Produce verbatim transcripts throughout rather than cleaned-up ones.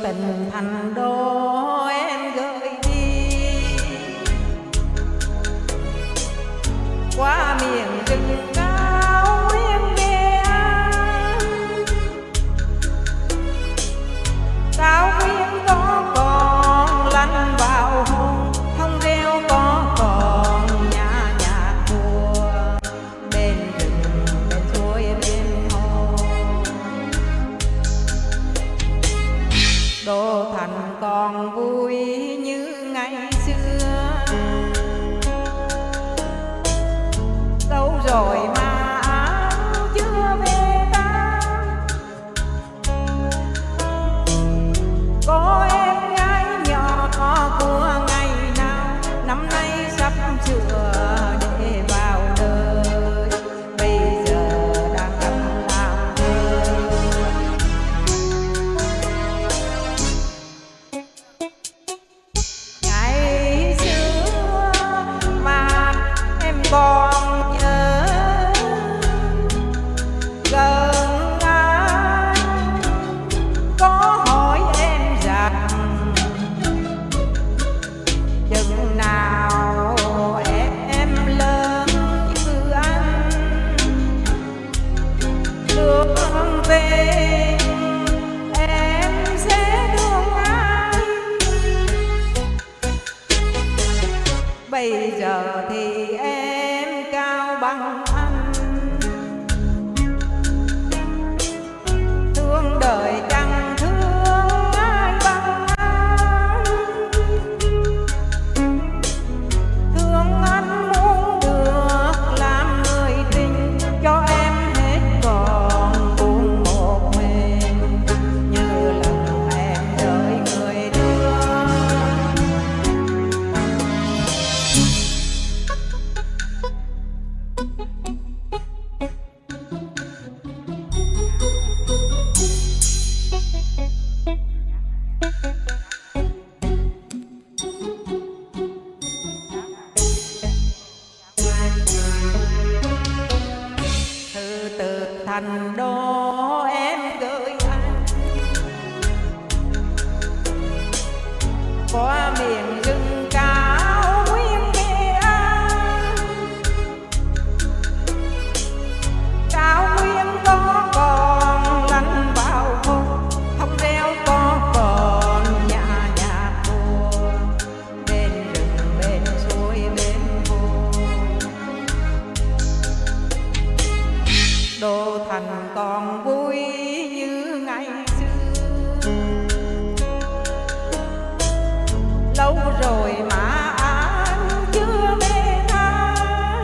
tình thành đô em gửi đi qua miền rừng cao nguyên Nghệ An. Cao nguyên có còn lăn vào hồn, thông reo có còn nhà nhạc mùa bên rừng bên suối bên hồ. Đô Thành còn vui như ngày xưa, lâu rồi mà áo chưa về ta. Có em gái nhỏ của ngày nào năm nay sắp sửa để vào đời, bây giờ đang cầm làm thơ. Ngày xưa mà em còn nhớ, gần ai có hỏi em rằng chừng nào em lớn như anh đường về em sẽ thương ai. Bây giờ thì em cao bằng anh, thương đời chẳng thương ai bằng anh. Thương anh muốn được làm người tình cho em hết còn buồn một mình, như lần em đợi người thương. Thư từ thành đô em gửi anh qua miền rừng cao nguyên Nghệ An. Cao nguyên có còn lăn vào hồn, thông reo có còn nhà nhạc mùa bên rừng bên suối bên hồ. Đô Thành còn vui như ngày xưa, lâu rồi mà anh chưa về thăm.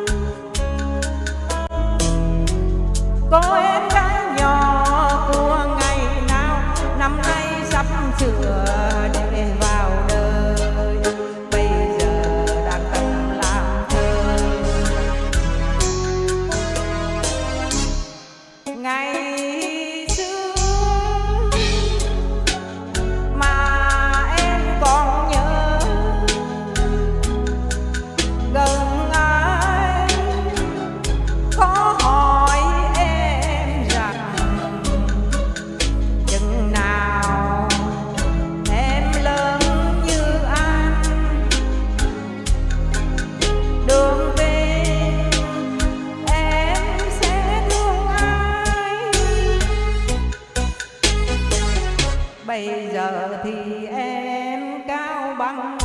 Có em gái nhỏ của ngày nào năm nay sắp sửa để vào đời, bây giờ đang cầm làm thơ. Ngày xưa mà em còn nhớ, gần ai có hỏi em rằng chừng nào em lớn như anh, đường về em sẽ thương ai. Bây giờ thì em cao bằng